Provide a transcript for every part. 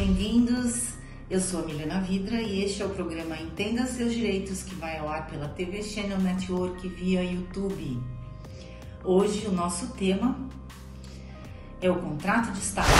bem-vindos. Eu sou a Milena Vidra e este é o programa Entenda Seus Direitos, que vai ao ar pela TV Channel Network via YouTube. Hoje o nosso tema é o contrato de estágio.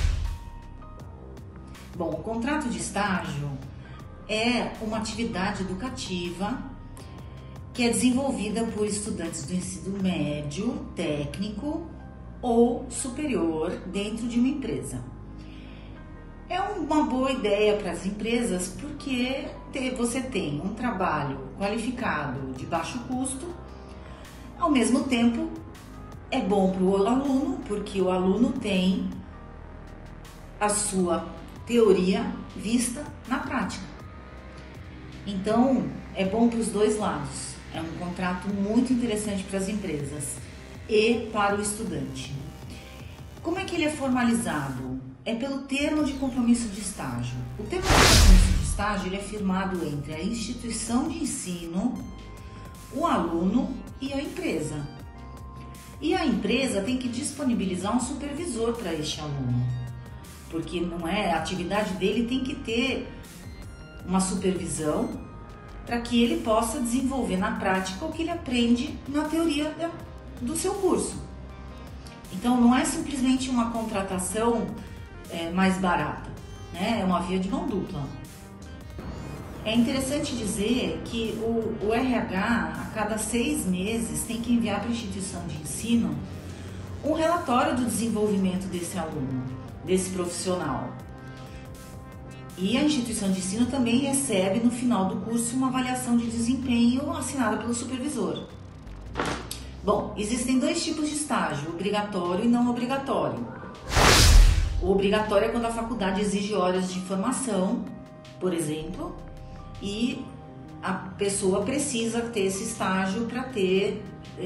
Bom, o contrato de estágio é uma atividade educativa que é desenvolvida por estudantes do ensino médio, técnico ou superior dentro de uma empresa. É uma boa ideia para as empresas porque você tem um trabalho qualificado de baixo custo, ao mesmo tempo é bom para o aluno porque o aluno tem a sua teoria vista na prática. Então é bom para os dois lados, é um contrato muito interessante para as empresas e para o estudante. Como é que ele é formalizado? É pelo termo de compromisso de estágio. O termo de compromisso de estágio ele é firmado entre a instituição de ensino, o aluno e a empresa. E a empresa tem que disponibilizar um supervisor para este aluno, porque a atividade dele tem que ter uma supervisão para que ele possa desenvolver na prática o que ele aprende na teoria do seu curso. Então não é simplesmente uma contratação mais barata, né? É uma via de mão dupla. É interessante dizer que o RH, a cada 6 meses, tem que enviar para a instituição de ensino um relatório do desenvolvimento desse aluno, desse profissional. E a instituição de ensino também recebe no final do curso uma avaliação de desempenho assinada pelo supervisor. Bom, existem 2 tipos de estágio, obrigatório e não obrigatório. O obrigatório é quando a faculdade exige horas de formação, por exemplo, e a pessoa precisa ter esse estágio para ter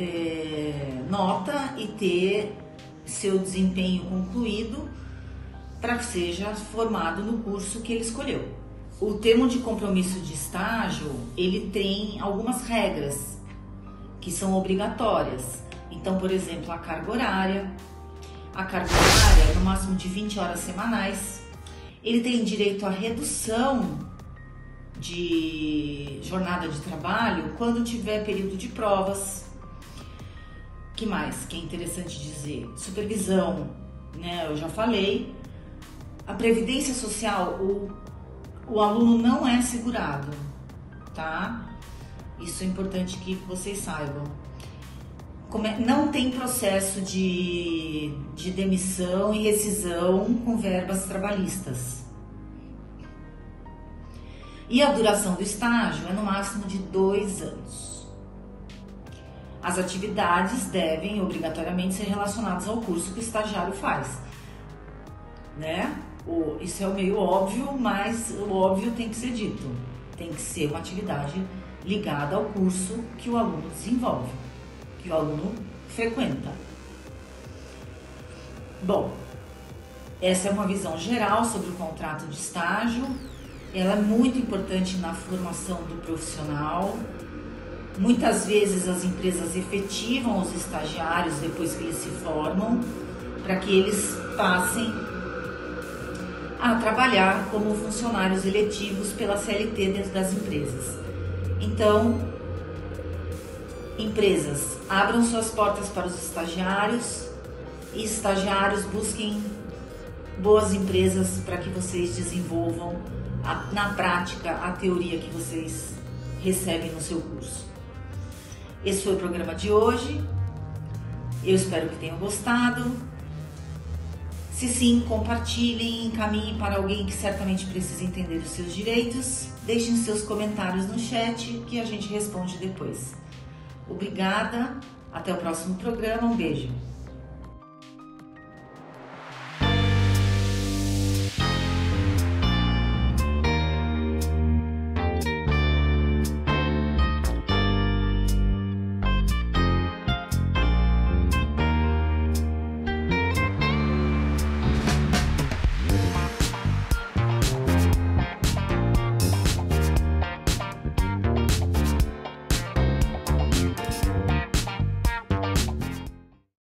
nota e ter seu desempenho concluído para que seja formado no curso que ele escolheu. O termo de compromisso de estágio, ele tem algumas regras que são obrigatórias. Então, por exemplo, a carga horária é no máximo de 20 horas semanais. Ele tem direito à redução de jornada de trabalho quando tiver período de provas. Que mais que é interessante dizer? Supervisão, né? Eu já falei. A previdência social, o aluno não é segurado, tá? Isso é importante que vocês saibam. Não tem processo de demissão e rescisão com verbas trabalhistas. E a duração do estágio é no máximo de 2 anos. As atividades devem obrigatoriamente ser relacionadas ao curso que o estagiário faz, né? Isso é meio óbvio, mas o óbvio tem que ser dito. Tem que ser uma atividade ligada ao curso que o aluno desenvolve, que o aluno frequenta. Bom, essa é uma visão geral sobre o contrato de estágio. Ela é muito importante na formação do profissional. Muitas vezes as empresas efetivam os estagiários depois que eles se formam, para que eles passem a trabalhar como funcionários eletivos pela CLT dentro das empresas. Então, empresas, abram suas portas para os estagiários e estagiários busquem boas empresas para que vocês desenvolvam na prática a teoria que vocês recebem no seu curso. Esse foi o programa de hoje. Eu espero que tenham gostado. Se sim, compartilhem, encaminhem para alguém que certamente precisa entender os seus direitos. Deixem seus comentários no chat que a gente responde depois. Obrigada, até o próximo programa, um beijo.